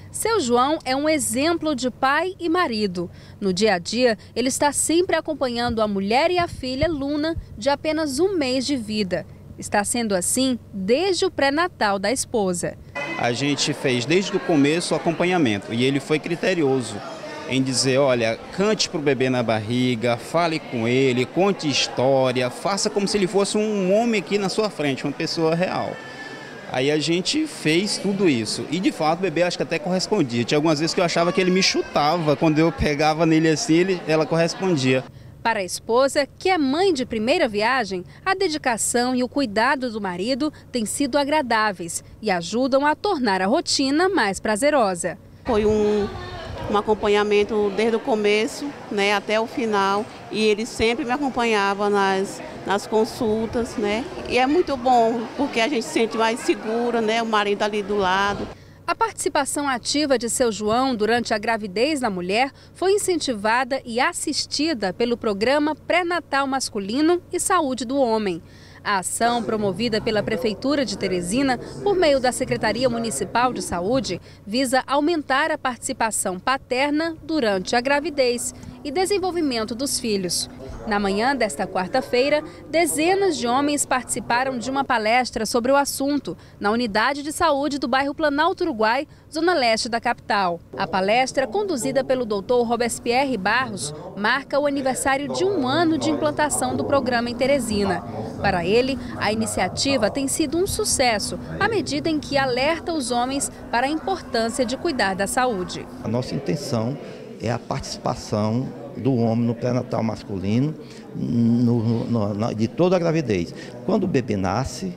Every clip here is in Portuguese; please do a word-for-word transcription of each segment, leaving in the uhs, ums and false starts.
Seu João é um exemplo de pai e marido. No dia a dia, ele está sempre acompanhando a mulher e a filha Luna, de apenas um mês de vida. Está sendo assim desde o pré-natal da esposa. A gente fez desde o começo o acompanhamento e ele foi criterioso em dizer, olha, cante para o bebê na barriga, fale com ele, conte história, faça como se ele fosse um homem aqui na sua frente, uma pessoa real. Aí a gente fez tudo isso e de fato o bebê acho que até correspondia. Tinha algumas vezes que eu achava que ele me chutava, quando eu pegava nele assim, ele, ela correspondia. Para a esposa, que é mãe de primeira viagem, a dedicação e o cuidado do marido têm sido agradáveis e ajudam a tornar a rotina mais prazerosa. Foi um, um acompanhamento desde o começo, né, até o final, e ele sempre me acompanhava nas, nas consultas, né? E é muito bom, porque a gente se sente mais segura, né, o marido ali do lado. A participação ativa de seu João durante a gravidez da mulher foi incentivada e assistida pelo programa Pré-Natal Masculino e Saúde do Homem. A ação, promovida pela Prefeitura de Teresina por meio da Secretaria Municipal de Saúde, visa aumentar a participação paterna durante a gravidez e desenvolvimento dos filhos. Na manhã desta quarta-feira, dezenas de homens participaram de uma palestra sobre o assunto na unidade de saúde do bairro Planalto Uruguai, zona leste da capital. A palestra, conduzida pelo doutor Robespierre Barros, marca o aniversário de um ano de implantação do programa em Teresina. Para ele, a iniciativa tem sido um sucesso, à medida em que alerta os homens para a importância de cuidar da saúde. A nossa intenção é a participação do homem no pré-natal masculino no, no, no, de toda a gravidez. Quando o bebê nasce,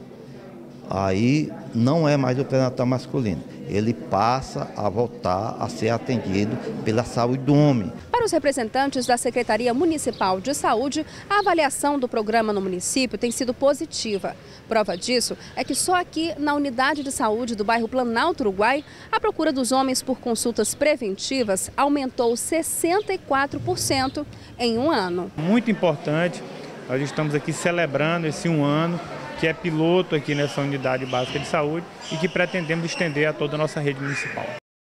aí não é mais o pré-natal masculino. Ele passa a voltar a ser atendido pela saúde do homem. Para os representantes da Secretaria Municipal de Saúde, a avaliação do programa no município tem sido positiva. Prova disso é que só aqui na unidade de saúde do bairro Planalto Uruguai, a procura dos homens por consultas preventivas aumentou sessenta e quatro por cento em um ano. Muito importante, nós estamos aqui celebrando esse um ano, que é piloto aqui nessa unidade básica de saúde e que pretendemos estender a toda a nossa rede municipal.